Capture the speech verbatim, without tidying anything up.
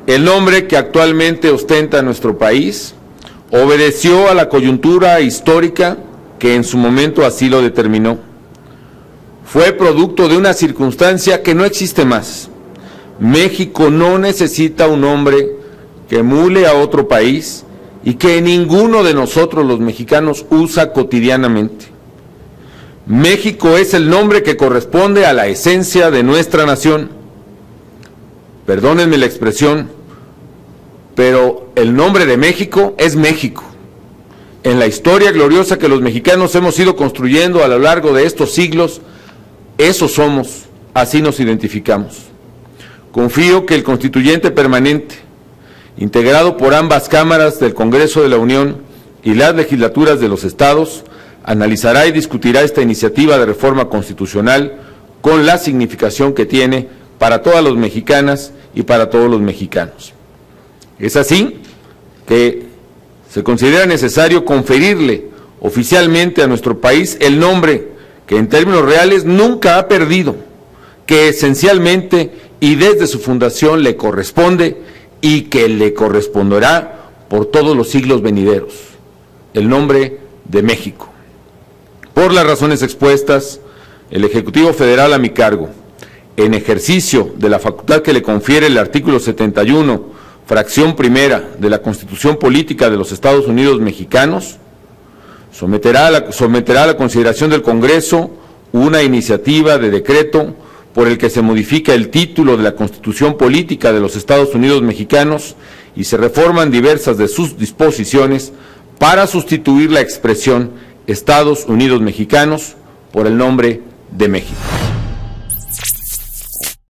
El nombre que actualmente ostenta nuestro país obedeció a la coyuntura histórica que en su momento así lo determinó. Fue producto de una circunstancia que no existe más. México no necesita un nombre que emule a otro país y que ninguno de nosotros los mexicanos usa cotidianamente. México es el nombre que corresponde a la esencia de nuestra nación. Perdónenme la expresión, pero el nombre de México es México. En la historia gloriosa que los mexicanos hemos ido construyendo a lo largo de estos siglos, eso somos, así nos identificamos. Confío que el constituyente permanente, integrado por ambas cámaras del Congreso de la Unión y las legislaturas de los estados, analizará y discutirá esta iniciativa de reforma constitucional con la significación que tiene para todas las mexicanas y para todos los mexicanos. Es así que se considera necesario conferirle oficialmente a nuestro país el nombre que en términos reales nunca ha perdido, que esencialmente y desde su fundación le corresponde y que le corresponderá por todos los siglos venideros, el nombre de México. Por las razones expuestas, el Ejecutivo Federal a mi cargo, en ejercicio de la facultad que le confiere el artículo setenta y uno, fracción primera de la Constitución Política de los Estados Unidos Mexicanos, someterá a la, someterá a la consideración del Congreso una iniciativa de decreto por el que se modifica el título de la Constitución Política de los Estados Unidos Mexicanos y se reforman diversas de sus disposiciones para sustituir la expresión Estados Unidos Mexicanos por el nombre de México.